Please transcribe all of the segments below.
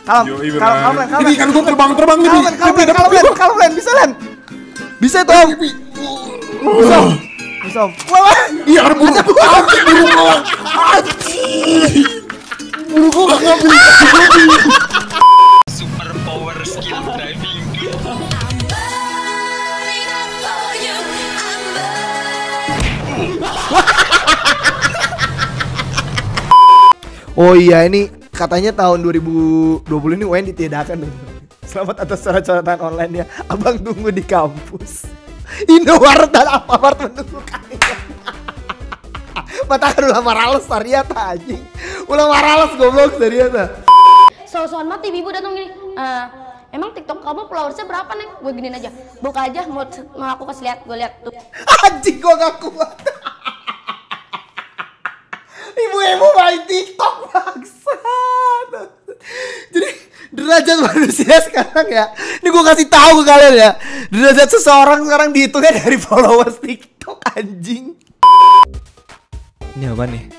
Kalem. Ini kan gue terbang nih. Kalem, bisa Len. Bisa tuh Om. Bisa Om. Wah. Iya ada buru. Buru gue gak ngambil. Super power skill driving. Oh iya, ini katanya tahun 2020 ini UN ditiadakan. Selamat atas coret-coretan online ya. Abang tunggu di kampus. Indomaret dan Alfamart menunggu kalian. Matakan ulah marales Sariata anjing. Ulah marales goblok Sariata. So-soan mati ibu datang gini. Emang TikTok kamu followersnya berapa nih? Gue giniin aja. Buka aja mau aku kasih lihat, gue lihat tuh. Anjing gua gak kuat. Ibu-ibu main TikTok bangsat. Jadi derajat manusia sekarang ya. Ini gue kasih tahu ke kalian ya. Derajat seseorang sekarang dihitungnya dari followers TikTok anjing. Ini apa nih?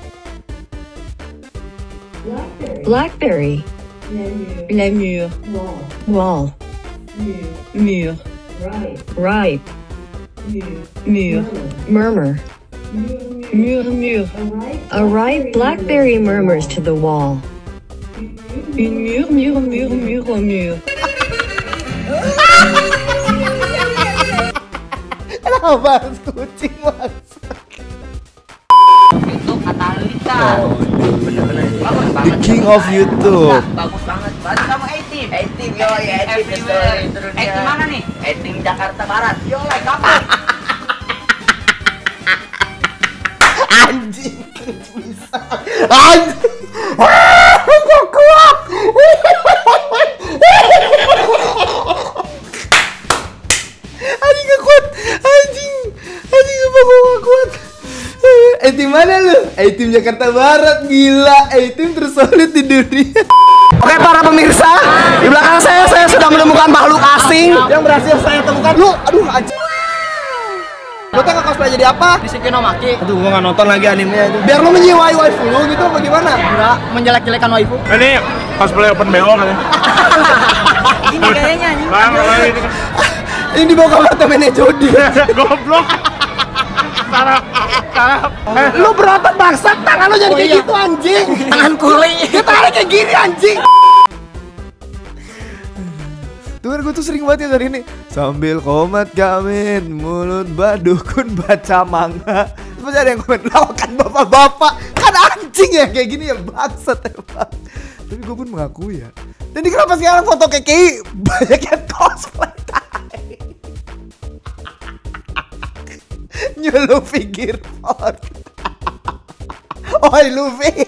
Blackberry. La mur. Wall. Mur. Right. Mur. Murmur. Murmure. A ripe blackberry murmurs to the wall. Une murmure. Kenapa harus kucing maksud? YouTube Katalita. Bener-bener Bagus The banget. King of YouTube. Bagus banget. Berarti kamu A-Team. A-Team yo ya. Everywhere. A-Team mana nih? A-Team Jakarta Barat. Yo like kamu. Anjing bisa. Anjing. Gak kuat. Anjing gak kuat. Anjing sumpah gue gak kuat. Tim mana lu? Tim Jakarta Barat. Gila, tim tersolid di dunia. Oke para pemirsa, di belakang saya sudah menemukan makhluk asing yang berhasil saya temukan. Lu, aduh anjing. Lo tuh nge-cosplay jadi apa? Disikinomaki. Aduh, gua nggak nonton lagi animenya itu. Biar lo menjiwai waifu lu gitu bagaimana? Enggak menjelek-jelekan waifu. Ini cosplay open BO kan ya? Ini kayaknya anjing. Ini dibawa ke apartemennya Jody. Goblok. Lu berotot bangsat, tangan lo jadi kayak gitu anjing. Tangan kuling. Dia tarik kayak gini anjing. Tuh kan gue tuh sering banget ya dari ini. Sambil komat gamin, mulut badukun baca manga. Terus ada yang komen, lawakan bapak-bapak. Kan anjing ya kayak gini ya bangsat emang. Tapi gue pun mengakui ya. Dan kenapa sekarang foto KKI banyak yang cosplay tai. New Luffy Gearford. Oi Luffy.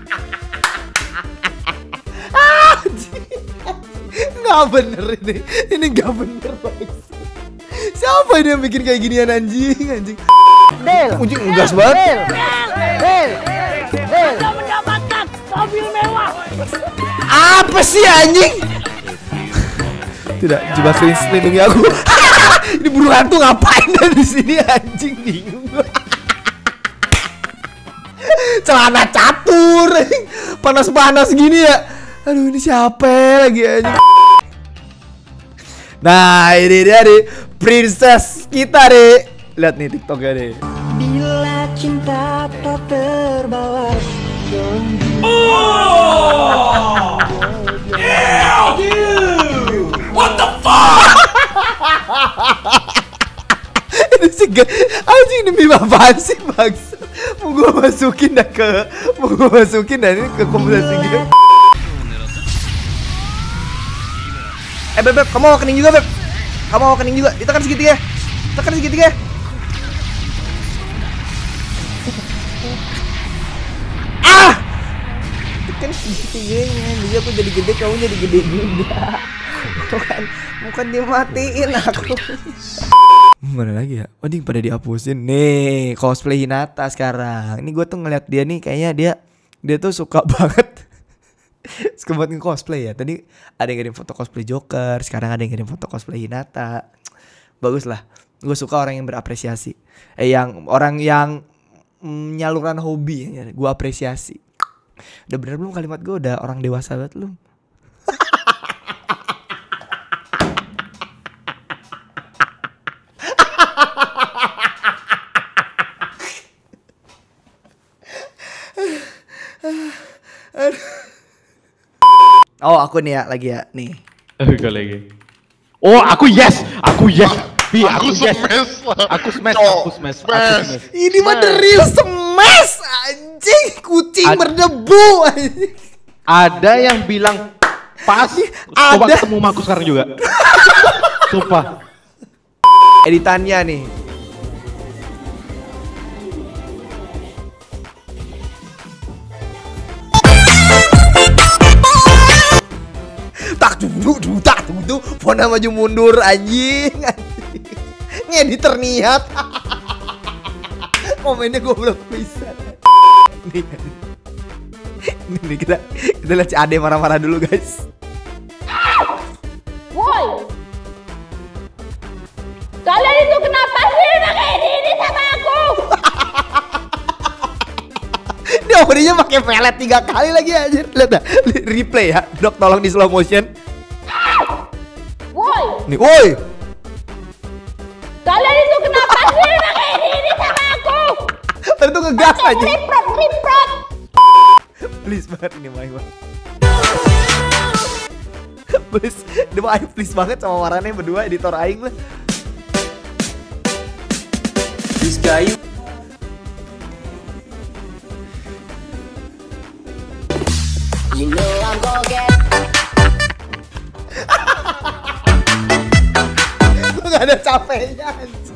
Nggak bener ini nggak bener guys. Siapa ini yang bikin kayak ginian anjing? Del. Anjing ngegas banget. Del. Anda mendapatkan mobil mewah. Apa sih anjing? Tidak, jebak lindungi aku. Ini buru hantu ngapain di sini anjing, bingung gua. Celana catur, panas-panas gini ya. Aduh, ini siapa lagi anjing? Nah, ini dia nih, princess kita nih. Lihat nih TikToknya nih. Bila cinta tak terbawa. Ini sih anjing demi apaan sih bangsa? Mau gue masukin dah ini ke komunitas game. Beb, kamu mau kening juga Beb? Kamu mau kening juga? Ditekan segitiga. Tekan segitiga. Ah! Tekan segitiganya. Dia aku jadi gede, kamu jadi gede juga. Bukan dimatiin aku. Mana lagi ya? Oh, pada dihapusin. Nih, cosplay Hinata sekarang. Ini gue tuh ngeliat dia nih, kayaknya dia tuh suka banget. Suka banget nge-cosplay ya. Tadi ada yang ngirim foto cosplay Joker, sekarang ada yang ngirim foto cosplay Hinata. Bagus lah. Gue suka orang yang berapresiasi. Orang yang nyaluran hobi ya. Gue apresiasi. Udah bener belum kalimat gue? Udah orang dewasa banget belum? Oh, aku nih ya, lagi ya, nih. Gue lagi. Oh, aku yes. Bi, aku yes. Aku smash. Ini mah the real smash, anjing. Kucing berdebu, anjing. Ada yang bilang pas. Coba ketemu sama aku sekarang juga. Sumpah. Editannya nih. Tak duduk, Fona maju mundur anjing. Ngediter niat. Komennya goblok bisa. Nih kita lihat si Ade marah-marah dulu guys. Woi, kalian itu kenapa sih pakai ini sama aku? Dia openingnya pakai pelet 3 kali lagi anjir. Lihat dah, replay ya. Dok tolong di slow motion. Woi, Nih, woi. kalian itu kenapa sih pakai ini sama aku? Tadi tuh ngegas aja. Riprot. Please banget ini Maya. Please, dia mah aing please banget sama warnanya berdua editor aing lah. This guy. You know I'm gonna get. Gak ada capeknya anjing.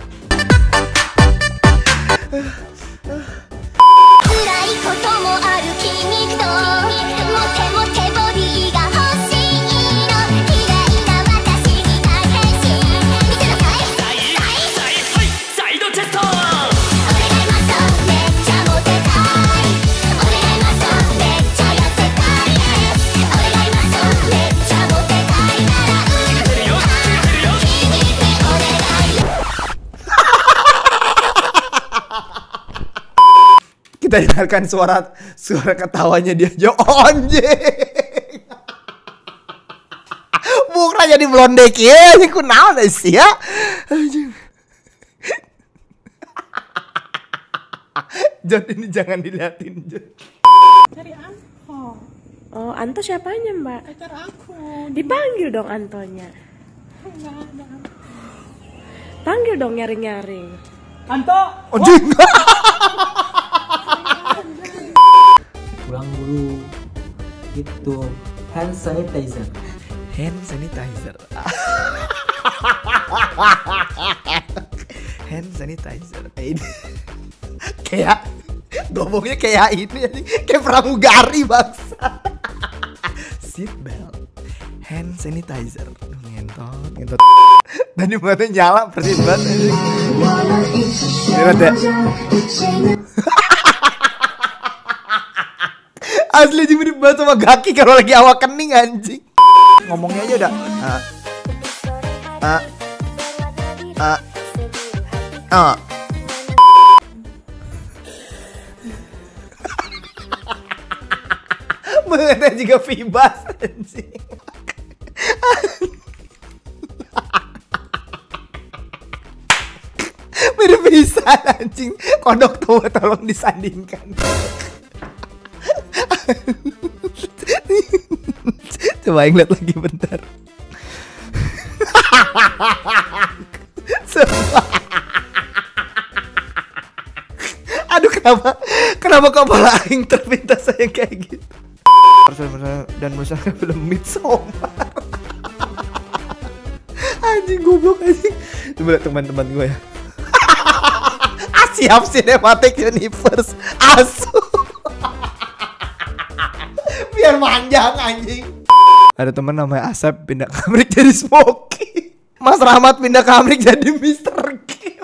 Kita dengarkan suara ketawanya dia aja anjing. Mukanya jadi blondek ya, ini ku naon sih ya. Anjing. Jon ini jangan diliatin Jon. Cari Anto. Oh, Anto siapanya Mbak? Pacar aku. Dipanggil dong Antonya. Enggak ada. Panggil dong nyaring-nyaring. Anto. Anjing. Pulang dulu gitu. Hand sanitizer. Hand sanitizer. Hand sanitizer. Kayak ngomongnya kayak ini, kayak pramugari bangsa. Seat belt. Hand sanitizer. Ngentot. Dan di mana nyala persis banget. Lihat ya. Asli jadi mirip banget sama Gaki kalau lagi awak kening anjing. Ngomongnya aja udah. Mengenai juga Vibas anjing. Mirip bisa anjing. Kodok tua tolong disandingkan. Coba yang lihat lagi bentar. Aduh kenapa kepala aing terpintas saya kayak gitu. Dan misalnya film Midsommar. Anjing goblok anjing. Coba lihat teman-teman gue ya. Siap Cinematic Universe asu. Biar panjang anjing. Ada teman namanya Asep pindah ke Amrik jadi Smokey. Mas Rahmat pindah ke Amrik jadi Mr. Kim.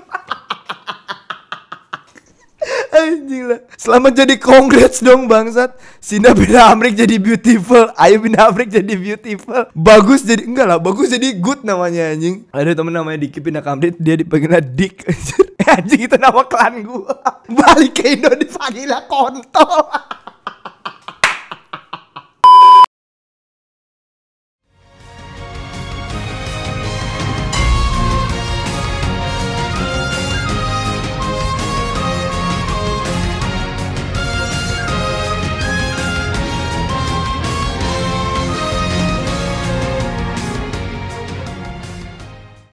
Anjing lah. Selamat jadi congrats dong bangsat. Sina pindah Amrik jadi Beautiful. Ayo pindah Amrik jadi Beautiful. Bagus jadi enggak lah, bagus jadi Good namanya anjing. Ada teman namanya Diki pindah ke Amrik, dia dipanggilnya Dik. Anjing itu nama klan gua. Balik ke Indo dipanggilnya kontol.